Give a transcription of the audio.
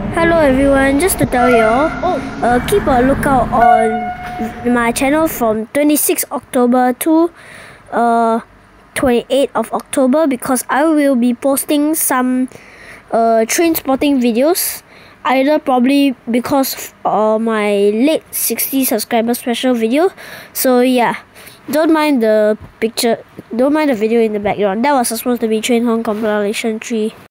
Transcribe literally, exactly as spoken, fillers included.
Hello everyone, just to tell you all, uh, keep a lookout on my channel from twenty-sixth October to uh, twenty-eighth of October, because I will be posting some uh, train spotting videos, either probably because of uh, my late sixty subscriber special video. So yeah, don't mind the picture, don't mind the video in the background. That was supposed to be Train Hong compilation three.